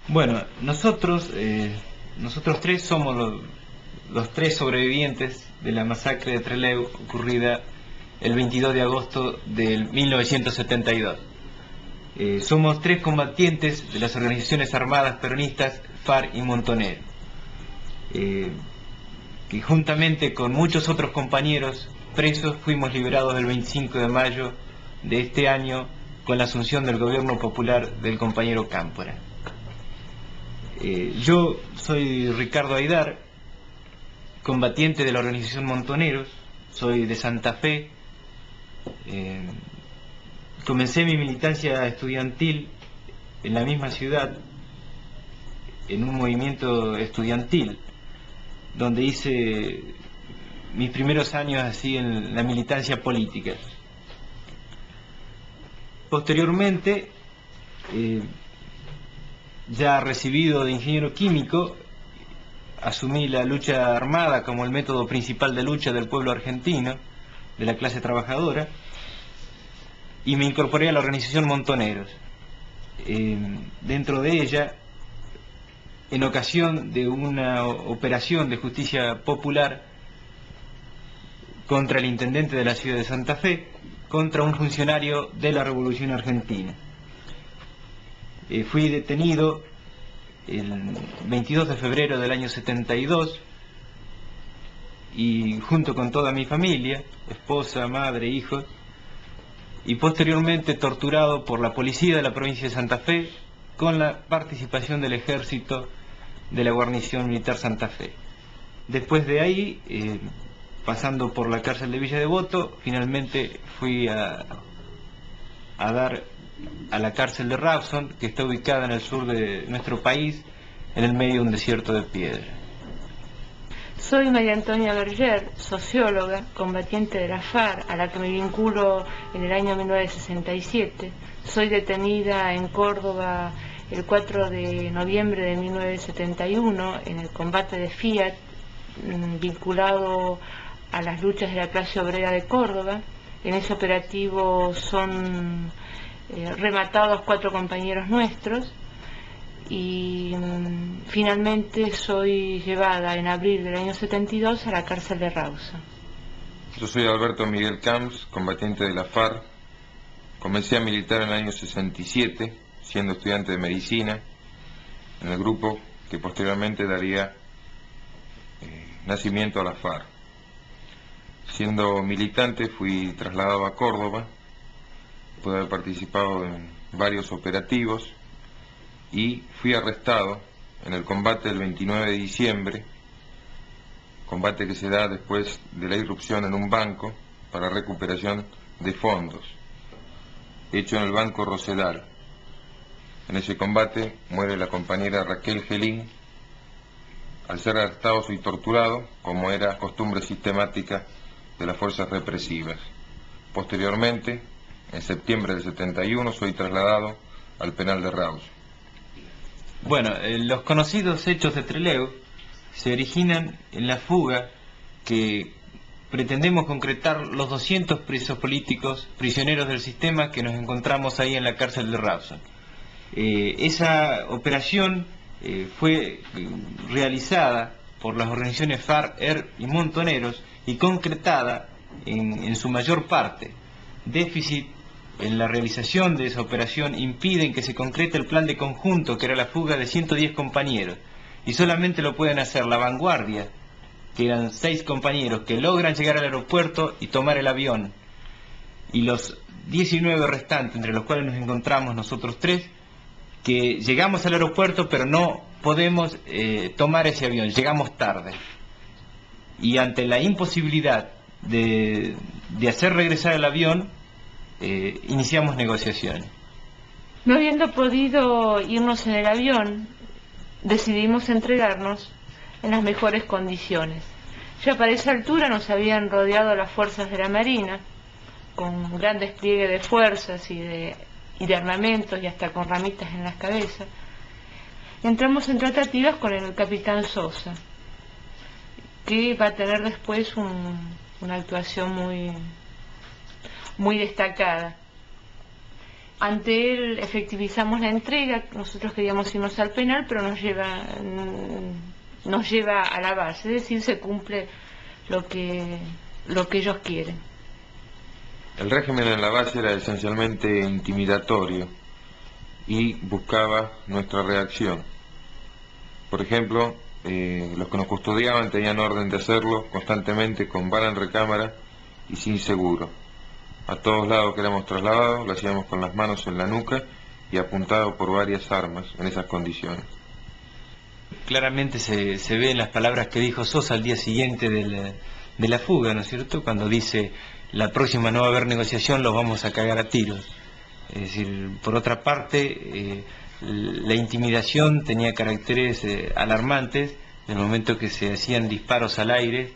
Bueno, nosotros tres somos los tres sobrevivientes de la masacre de Trelew ocurrida el 22 de agosto del 1972. Somos tres combatientes de las organizaciones armadas peronistas FARC y Montoneros, que juntamente con muchos otros compañeros presos fuimos liberados el 25 de mayo de este año con la asunción del gobierno popular del compañero Cámpora. Yo soy Ricardo Aidar, combatiente de la organización Montoneros, soy de Santa Fe. Comencé mi militancia estudiantil en la misma ciudad, en un movimiento estudiantil, donde hice mis primeros años así en la militancia política. Posteriormente, ya recibido de ingeniero químico, asumí la lucha armada como el método principal de lucha del pueblo argentino, de la clase trabajadora, y me incorporé a la organización Montoneros. Dentro de ella, en ocasión de una operación de justicia popular contra el intendente de la ciudad de Santa Fe, contra un funcionario de la Revolución Argentina. Fui detenido el 22 de febrero del año 72 y junto con toda mi familia, esposa, madre, hijos, y posteriormente torturado por la policía de la provincia de Santa Fe con la participación del ejército de la guarnición militar Santa Fe. Después de ahí, pasando por la cárcel de Villa Devoto, finalmente fui a dar a la cárcel de Rawson, que está ubicada en el sur de nuestro país, en el medio de un desierto de piedra. Soy María Antonia Berger, socióloga, combatiente de la FARC, a la que me vinculo en el año 1967. Soy detenida en Córdoba el 4 de noviembre de 1971 en el combate de Fiat, vinculado a las luchas de la clase obrera de Córdoba. En ese operativo son rematados 4 compañeros nuestros y finalmente soy llevada en abril del año 72 a la cárcel de Rawson. Yo soy Alberto Miguel Camps, combatiente de la FARC. Comencé a militar en el año 67, siendo estudiante de medicina, en el grupo que posteriormente daría nacimiento a la FARC. Siendo militante fui trasladado a Córdoba, pude haber participado en varios operativos y fui arrestado en el combate del 29 de diciembre, combate que se da después de la irrupción en un banco para recuperación de fondos, hecho en el Banco Rosedal. En ese combate muere la compañera Raquel Gelín. Al ser arrestado soy torturado, como era costumbre sistemática de las fuerzas represivas. Posteriormente, en septiembre del 71, soy trasladado al penal de Rawson. Bueno, los conocidos hechos de Trelew se originan en la fuga que pretendemos concretar los 200 presos políticos, prisioneros del sistema que nos encontramos ahí en la cárcel de Rawson. Esa operación fue realizada por las organizaciones FARC, ERP y Montoneros y concretada en su mayor parte. Déficit en la realización de esa operación impiden que se concrete el plan de conjunto, que era la fuga de 110 compañeros, y solamente lo pueden hacer la vanguardia, que eran 6 compañeros que logran llegar al aeropuerto y tomar el avión, y los 19 restantes, entre los cuales nos encontramos nosotros 3, que llegamos al aeropuerto pero no podemos tomar ese avión, llegamos tarde, y ante la imposibilidad de hacer regresar el avión, iniciamos negociaciones. No habiendo podido irnos en el avión, decidimos entregarnos en las mejores condiciones. Ya para esa altura nos habían rodeado las fuerzas de la Marina, con un gran despliegue de fuerzas y de armamentos y hasta con ramitas en las cabezas. Entramos en tratativas con el capitán Sosa, que va a tener después una actuación muy destacada. ante él efectivizamos la entrega. Nosotros queríamos irnos al penal, pero nos lleva a la base, es decir, se cumple lo que ellos quieren. El régimen en la base era esencialmente intimidatorio y buscaba nuestra reacción. Por ejemplo, los que nos custodiaban tenían orden de hacerlo constantemente con bala en recámara y sin seguro. A todos lados que éramos trasladados lo hacíamos con las manos en la nuca y apuntado por varias armas en esas condiciones. Claramente se ve en las palabras que dijo Sosa al día siguiente de la fuga, ¿no es cierto?, cuando dice: la próxima no va a haber negociación, los vamos a cagar a tiros. Es decir, por otra parte, la intimidación tenía caracteres alarmantes. En el momento que se hacían disparos al aire,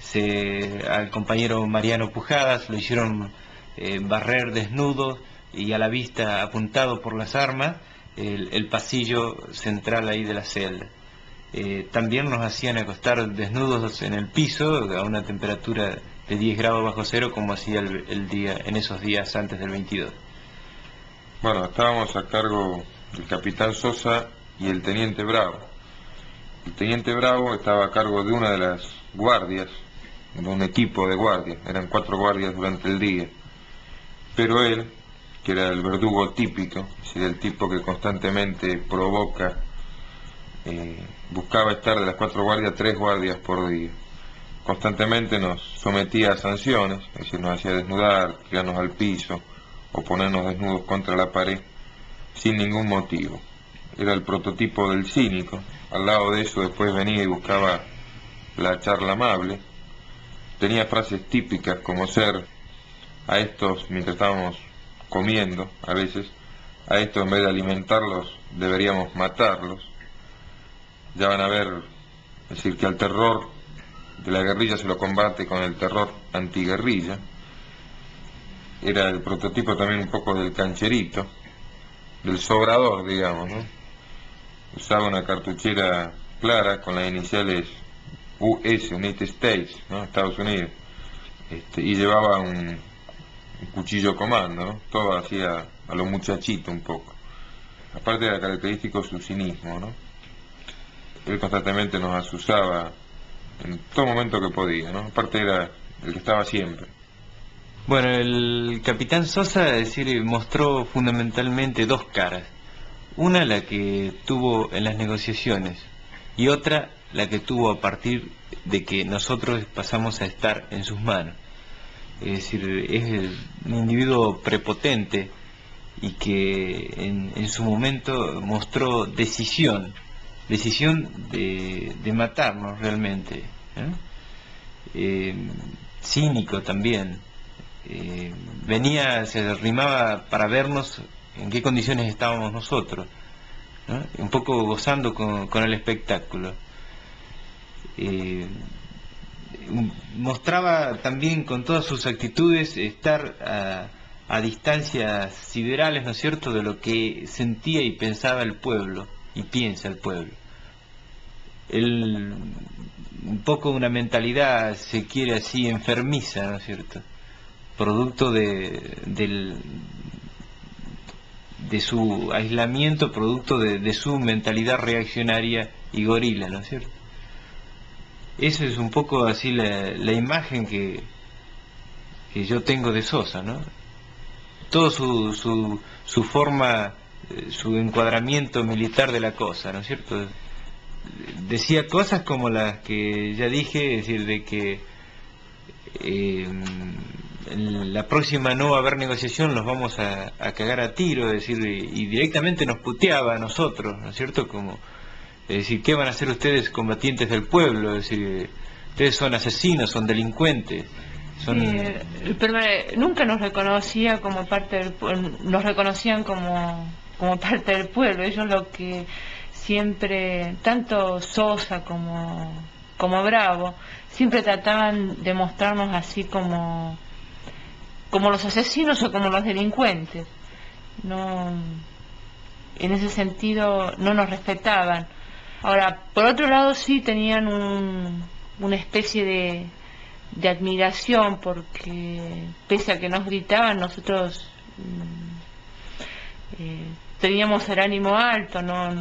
al compañero Mariano Pujadas lo hicieron barrer desnudo y a la vista apuntado por las armas el pasillo central ahí de la celda. También nos hacían acostar desnudos en el piso a una temperatura de 10 grados bajo cero, como hacía en esos días antes del 22. Bueno, estábamos a cargo del capitán Sosa y el teniente Bravo. El teniente Bravo estaba a cargo de una de las guardias, de un equipo de guardias. Eran 4 guardias durante el día. Pero él, que era el verdugo típico, es decir, el tipo que constantemente provoca, buscaba estar de las 4 guardias 3 guardias por día. Constantemente nos sometía a sanciones, es decir, nos hacía desnudar, tirarnos al piso o ponernos desnudos contra la pared sin ningún motivo. Era el prototipo del cínico. Al lado de eso después venía y buscaba la charla amable. Tenía frases típicas como ser: a estos, mientras estábamos comiendo, a veces, a estos en vez de alimentarlos deberíamos matarlos. Ya van a ver, es decir, que al terror de la guerrilla se lo combate con el terror antiguerrilla. Era el prototipo también un poco del cancherito, del sobrador, digamos, ¿no? Usaba una cartuchera clara con las iniciales US, United States, ¿no?, Estados Unidos, y llevaba un cuchillo comando, ¿no? Todo hacía a lo muchachito un poco. Aparte era característico su cinismo, ¿no? Él constantemente nos asusaba en todo momento que podía, ¿no? Aparte era el que estaba siempre. Bueno, el capitán Sosa, es decir, mostró fundamentalmente 2 caras. Una, la que tuvo en las negociaciones, y otra, la que tuvo a partir de que nosotros pasamos a estar en sus manos. Es decir, es un individuo prepotente y que en su momento mostró decisión de matarnos realmente, cínico también. Se arrimaba para vernos en qué condiciones estábamos nosotros, ¿no?, un poco gozando con el espectáculo. Mostraba también con todas sus actitudes estar a distancias siderales, ¿no es cierto?, de lo que sentía y pensaba el pueblo, y piensa el pueblo. Él, un poco una mentalidad, se quiere así, enfermiza, ¿no es cierto?, producto de su aislamiento, producto de su mentalidad reaccionaria y gorila, ¿no es cierto? Esa es un poco así la imagen que yo tengo de Sosa, ¿no? Todo su forma, su encuadramiento militar de la cosa, ¿no es cierto? Decía cosas como las que ya dije, es decir, de que en la próxima no va a haber negociación, los vamos a cagar a tiro, es decir, y directamente nos puteaba a nosotros, ¿no es cierto? Como, es decir, ¿qué van a hacer ustedes, combatientes del pueblo? Es decir, ustedes son asesinos, son delincuentes. Pero nunca nos reconocía como parte del pueblo, nos reconocían como parte del pueblo. Ellos lo que siempre, tanto Sosa como Bravo, siempre trataban de mostrarnos así como los asesinos o como los delincuentes. No, en ese sentido no nos respetaban. Ahora, por otro lado, sí tenían una especie de admiración, porque pese a que nos gritaban, nosotros teníamos el ánimo alto,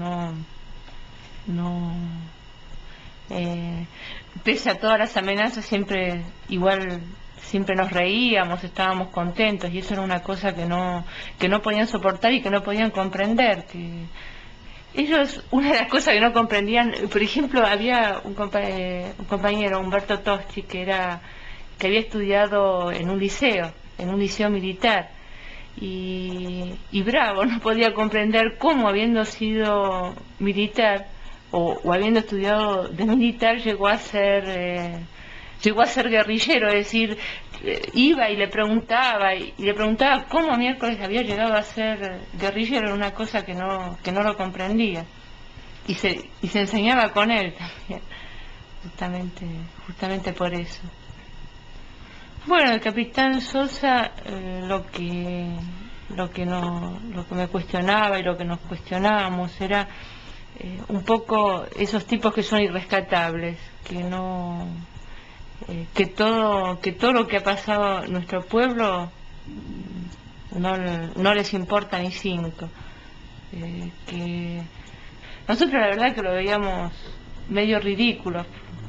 pese a todas las amenazas siempre nos reíamos, estábamos contentos, y eso era una cosa que no podían soportar y que no podían comprender, que ellos, una de las cosas que no comprendían, por ejemplo, había un compañero, Humberto Toschi, que había estudiado en un liceo militar, y Bravo no podía comprender cómo, habiendo sido militar o habiendo estudiado de militar, llegó a ser guerrillero. Es decir, iba y le preguntaba cómo miércoles había llegado a ser guerrillero. Era una cosa que no lo comprendía, y se enseñaba con él también, justamente por eso. Bueno, el capitán Sosa, lo que me cuestionaba y lo que nos cuestionábamos era un poco esos tipos que son irrescatables, que todo lo que ha pasado en nuestro pueblo no les importa ni cinco, que nosotros la verdad que lo veíamos medio ridículo.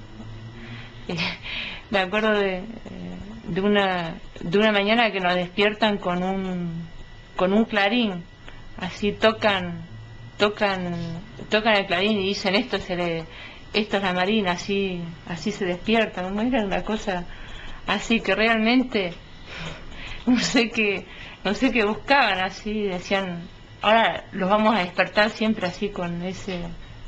Me acuerdo de una mañana que nos despiertan con un clarín, así tocan el clarín y dicen esto es la Marina, así se despiertan. Era una cosa así que realmente no sé qué buscaban, así decían, ahora los vamos a despertar siempre así con ese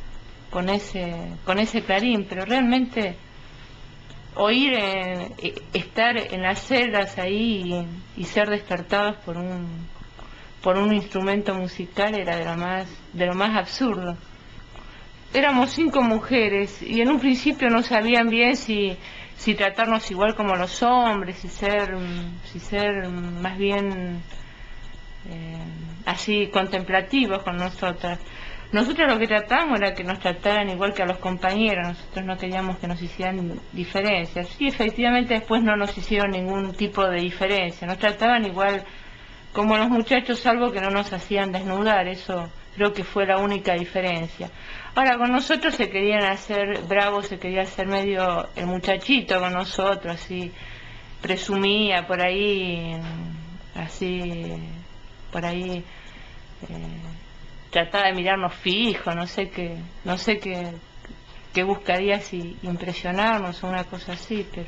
clarín, pero realmente oír estar en las celdas ahí y ser despertados por un instrumento musical era de lo más absurdo. Éramos 5 mujeres y en un principio no sabían bien si tratarnos igual como los hombres, si ser más bien así contemplativos con nosotras. Nosotros lo que tratamos era que nos trataran igual que a los compañeros. Nosotros no queríamos que nos hicieran diferencias. Sí, efectivamente después no nos hicieron ningún tipo de diferencia, nos trataban igual como los muchachos, salvo que no nos hacían desnudar. Eso creo que fue la única diferencia. Ahora, con nosotros se querían hacer bravos, se quería hacer medio el muchachito con nosotros, así presumía por ahí, trataba de mirarnos fijo, no sé qué buscaría, si impresionarnos o una cosa así, pero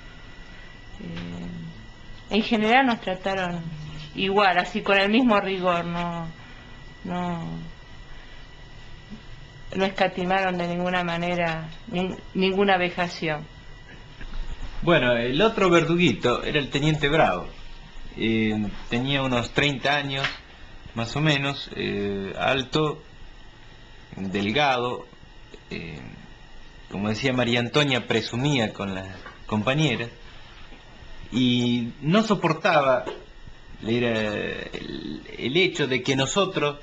en general nos trataron igual, así con el mismo rigor, no escatimaron de ninguna manera ninguna vejación. Bueno, el otro verduguito era el teniente Bravo. Tenía unos 30 años, más o menos, alto, delgado, como decía María Antonia, presumía con las compañeras, y no soportaba el hecho de que nosotros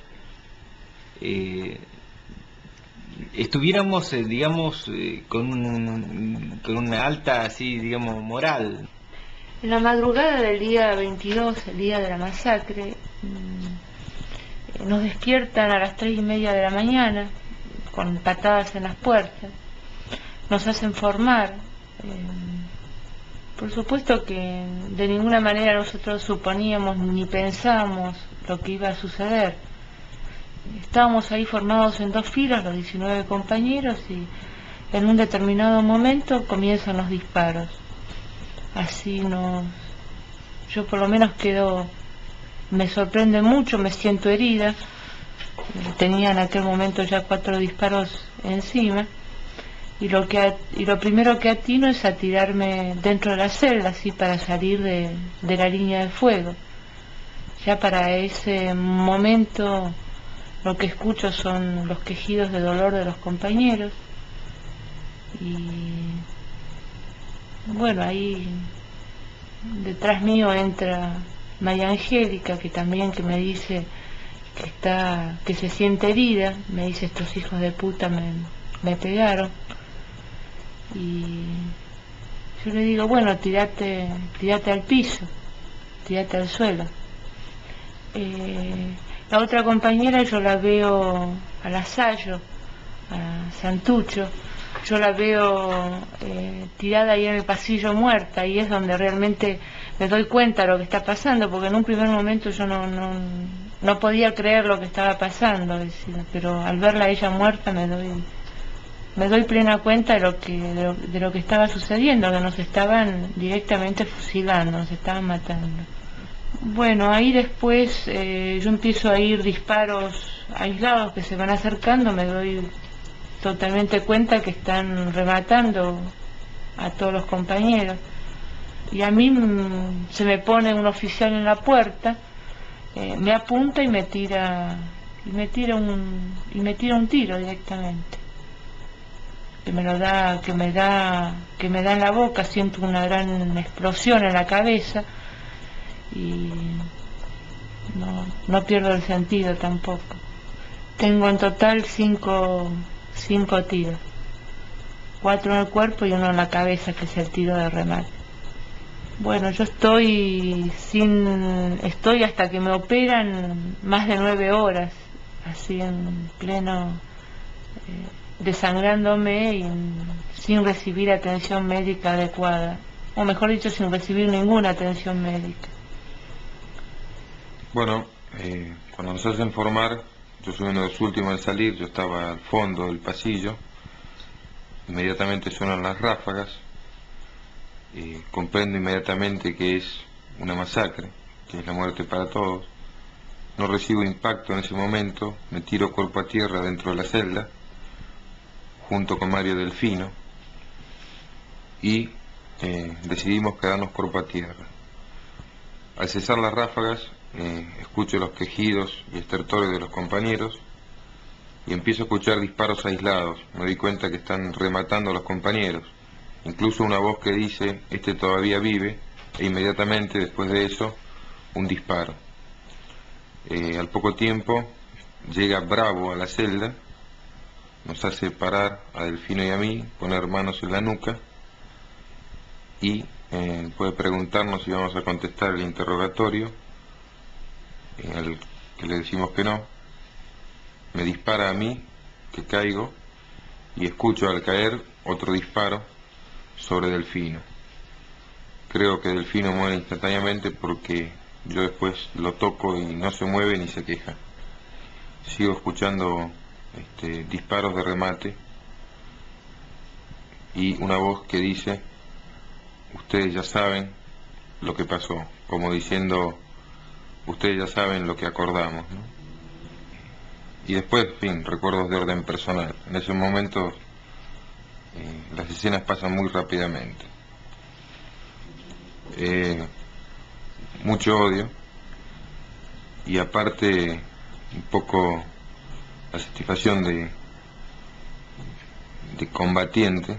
estuviéramos, digamos, con una alta, así, digamos, moral. En la madrugada del día 22, el día de la masacre, nos despiertan a las 3:30 de la mañana con patadas en las puertas, nos hacen formar. Por supuesto que de ninguna manera nosotros suponíamos ni pensábamos lo que iba a suceder. Estábamos ahí formados en 2 filas, los 19 compañeros, y en un determinado momento comienzan los disparos. Yo por lo menos me sorprende mucho, me siento herida. Tenía en aquel momento ya 4 disparos encima, y lo primero que atino es a tirarme dentro de la celda, así, para salir de la línea de fuego. Ya para ese momento lo que escucho son los quejidos de dolor de los compañeros, y bueno, ahí detrás mío entra María Angélica, que me dice que se siente herida. Me dice, estos hijos de puta me pegaron, y yo le digo, bueno, tírate al piso, tírate al suelo. La otra compañera yo la veo a la Sayo, a Santucho, yo la veo tirada ahí en el pasillo muerta, y es donde realmente me doy cuenta de lo que está pasando, porque en un primer momento yo no podía creer lo que estaba pasando, es decir, pero al verla a ella muerta me doy plena cuenta de lo que estaba sucediendo, que nos estaban directamente fusilando, nos estaban matando. Bueno, ahí después yo empiezo a oír disparos aislados que se van acercando, me doy totalmente cuenta que están rematando a todos los compañeros. Y a mí se me pone un oficial en la puerta, me apunta y me tira un tiro directamente. Que me da en la boca, siento una gran explosión en la cabeza y no pierdo el sentido tampoco. Tengo en total cinco tiros, 4 en el cuerpo y 1 en la cabeza, que es el tiro de remate. Bueno, yo estoy hasta que me operan más de 9 horas, así en pleno, desangrándome y sin recibir atención médica adecuada, o mejor dicho, sin recibir ninguna atención médica. Bueno, cuando nos hacen formar, yo soy uno de los últimos en salir, yo estaba al fondo del pasillo, inmediatamente suenan las ráfagas, comprendo inmediatamente que es una masacre, que es la muerte para todos. No recibo impacto en ese momento, me tiro cuerpo a tierra dentro de la celda, junto con Mario Delfino, y decidimos quedarnos cuerpo a tierra. Al cesar las ráfagas, escucho los quejidos y estertores de los compañeros y empiezo a escuchar disparos aislados. Me doy cuenta que están rematando a los compañeros, incluso una voz que dice "este todavía vive", e inmediatamente después de eso un disparo. Al poco tiempo llega Bravo a la celda, nos hace parar a Delfino y a mí, poner manos en la nuca y puede preguntarnos si vamos a contestar el interrogatorio, al que le decimos que no. Me dispara a mí, que caigo, y escucho al caer otro disparo sobre Delfino. Creo que Delfino muere instantáneamente porque yo después lo toco y no se mueve ni se queja. Sigo escuchando disparos de remate y una voz que dice "ustedes ya saben lo que pasó", como diciendo "ustedes ya saben lo que acordamos", ¿no? Y después, en fin, recuerdos de orden personal. En ese momento las escenas pasan muy rápidamente. Mucho odio y aparte un poco la satisfacción de combatiente,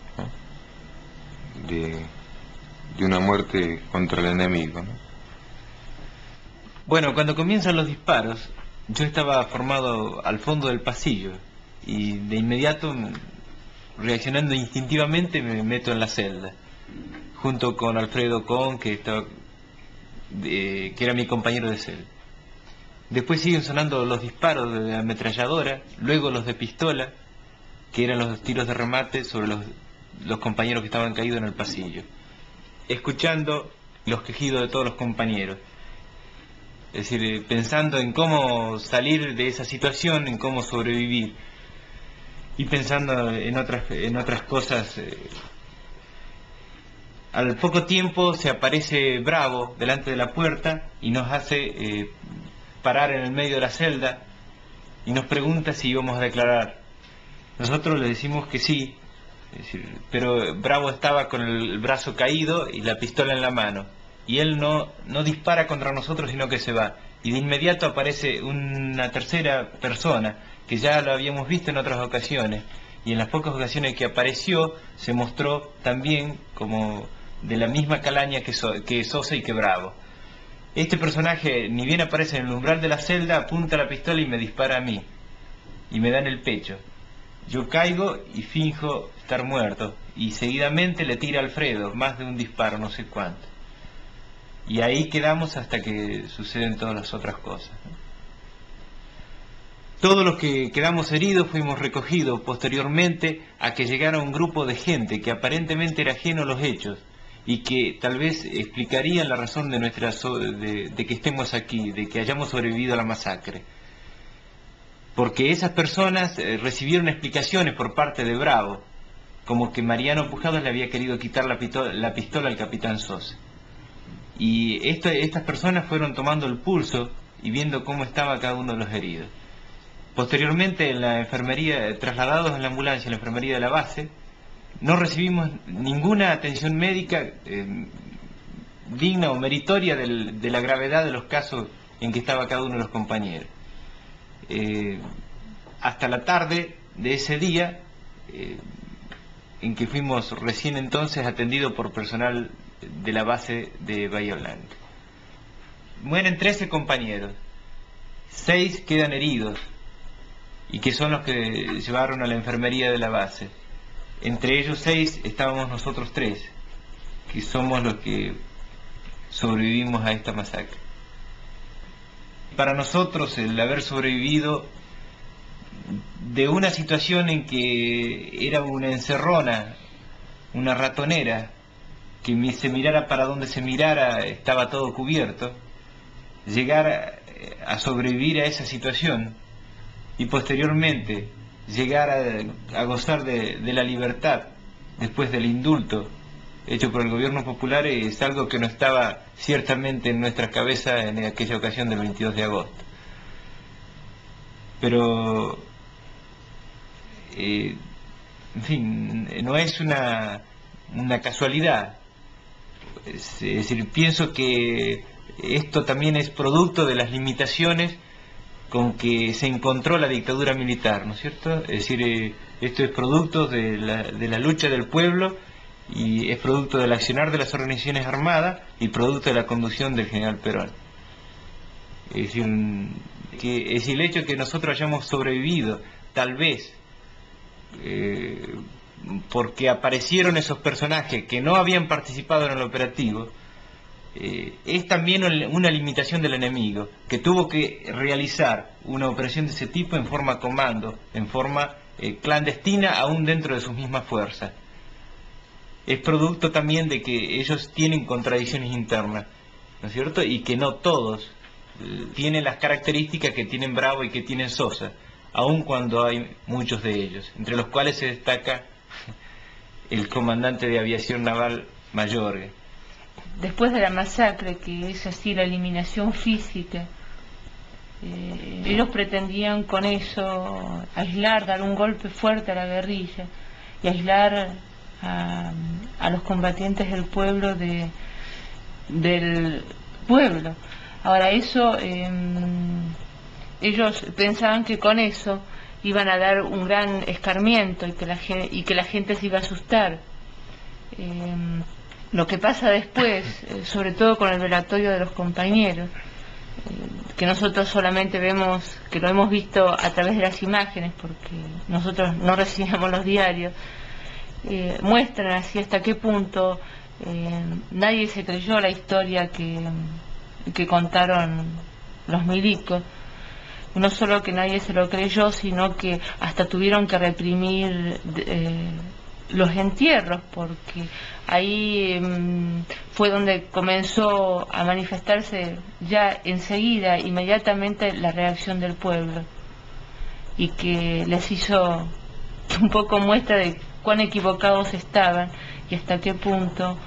¿no? de una muerte contra el enemigo, ¿no? Bueno, cuando comienzan los disparos, yo estaba formado al fondo del pasillo y de inmediato, reaccionando instintivamente, me meto en la celda, junto con Alfredo Con, que era mi compañero de celda. Después siguen sonando los disparos de ametralladora, luego los de pistola, que eran los tiros de remate sobre los compañeros que estaban caídos en el pasillo, escuchando los quejidos de todos los compañeros. Es decir, pensando en cómo salir de esa situación, en cómo sobrevivir, y pensando en otras cosas. Al poco tiempo se aparece Bravo delante de la puerta y nos hace parar en el medio de la celda y nos pregunta si íbamos a declarar. Nosotros le decimos que sí, es decir, pero Bravo estaba con el brazo caído y la pistola en la mano, y él no dispara contra nosotros, sino que se va, y de inmediato aparece una tercera persona que ya lo habíamos visto en otras ocasiones, y en las pocas ocasiones que apareció se mostró también como de la misma calaña que Sosa y que Bravo. Este personaje, ni bien aparece en el umbral de la celda, apunta la pistola y me dispara a mí, y me da en el pecho. Yo caigo y finjo estar muerto, y seguidamente le tira a Alfredo más de un disparo, no sé cuánto. Y ahí quedamos hasta que suceden todas las otras cosas, ¿no? Todos los que quedamos heridos fuimos recogidos posteriormente a que llegara un grupo de gente que aparentemente era ajeno a los hechos y que tal vez explicarían la razón de de que estemos aquí, de que hayamos sobrevivido a la masacre. Porque esas personas recibieron explicaciones por parte de Bravo, como que Mariano Pujados le había querido quitar la pistola al capitán Sosa. Y estas personas fueron tomando el pulso y viendo cómo estaba cada uno de los heridos. Posteriormente, en la enfermería, trasladados en la ambulancia a la enfermería de la base, no recibimos ninguna atención médica digna o meritoria de la gravedad de los casos en que estaba cada uno de los compañeros. Hasta la tarde de ese día, en que fuimos recién entonces atendidos por personal de la base de Bahía Blanca. Mueren 13 compañeros, 6 quedan heridos, y que son los que llevaron a la enfermería de la base. Entre ellos 6 estábamos nosotros 3, que somos los que sobrevivimos a esta masacre. Para nosotros el haber sobrevivido de una situación en que era una encerrona, una ratonera, que se mirara para donde se mirara estaba todo cubierto, llegar a sobrevivir a esa situación y posteriormente llegar a gozar de la libertad después del indulto hecho por el gobierno popular es algo que no estaba ciertamente en nuestras cabezas en aquella ocasión del 22 de agosto. Pero, en fin, no es una casualidad. Es decir, pienso que esto también es producto de las limitaciones con que se encontró la dictadura militar, ¿no es cierto? Es decir, esto es producto de la lucha del pueblo y es producto del accionar de las organizaciones armadas y producto de la conducción del general Perón. Es decir, el hecho de que nosotros hayamos sobrevivido, tal vez porque aparecieron esos personajes que no habían participado en el operativo, es también una limitación del enemigo, que tuvo que realizar una operación de ese tipo en forma comando, en forma clandestina, aún dentro de sus mismas fuerzas. Es producto también de que ellos tienen contradicciones internas, ¿no es cierto? Y que no todos tienen las características que tienen Bravo y que tienen Sosa, aun cuando hay muchos de ellos, entre los cuales se destaca el comandante de aviación naval Mayorga. Después de la masacre, que es así la eliminación física, ellos pretendían con eso aislar, dar un golpe fuerte a la guerrilla y aislar a los combatientes del pueblo del pueblo. Ahora eso, ellos pensaban que con eso iban a dar un gran escarmiento y que la gente se iba a asustar. Lo que pasa después, sobre todo con el velatorio de los compañeros, que nosotros solamente vemos, que lo hemos visto a través de las imágenes, porque nosotros no recibíamos los diarios, muestran así hasta qué punto nadie se creyó la historia que contaron los milicos. No solo que nadie se lo creyó, sino que hasta tuvieron que reprimir los entierros, porque ahí fue donde comenzó a manifestarse ya enseguida, inmediatamente, la reacción del pueblo, y que les hizo un poco muestra de cuán equivocados estaban y hasta qué punto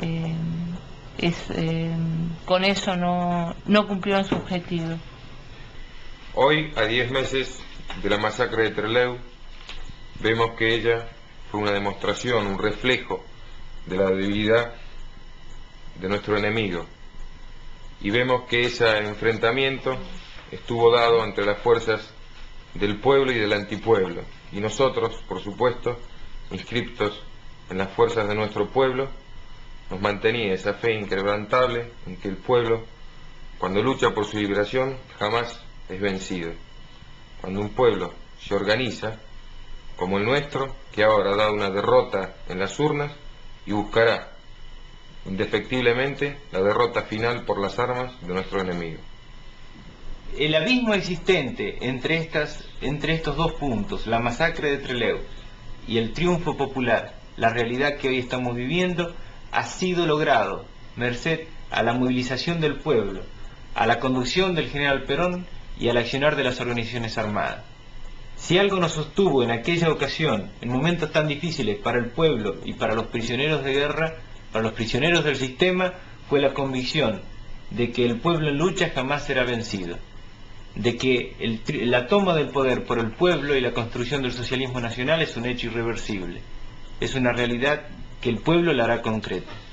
con eso no cumplieron su objetivo. Hoy, a 10 meses de la masacre de Trelew, vemos que ella fue una demostración, un reflejo de la debilidad de nuestro enemigo. Y vemos que ese enfrentamiento estuvo dado entre las fuerzas del pueblo y del antipueblo. Y nosotros, por supuesto, inscriptos en las fuerzas de nuestro pueblo, nos mantenía esa fe inquebrantable en que el pueblo, cuando lucha por su liberación, jamás es vencido. Cuando un pueblo se organiza, como el nuestro, que ahora ha dado una derrota en las urnas y buscará indefectiblemente la derrota final por las armas de nuestro enemigo. El abismo existente entre estos dos puntos, la masacre de Trelew y el triunfo popular, la realidad que hoy estamos viviendo, ha sido logrado merced a la movilización del pueblo, a la conducción del general Perón y al accionar de las organizaciones armadas. Si algo nos sostuvo en aquella ocasión, en momentos tan difíciles para el pueblo y para los prisioneros de guerra, para los prisioneros del sistema, fue la convicción de que el pueblo en lucha jamás será vencido, de que la toma del poder por el pueblo y la construcción del socialismo nacional es un hecho irreversible, es una realidad que el pueblo la hará concreta.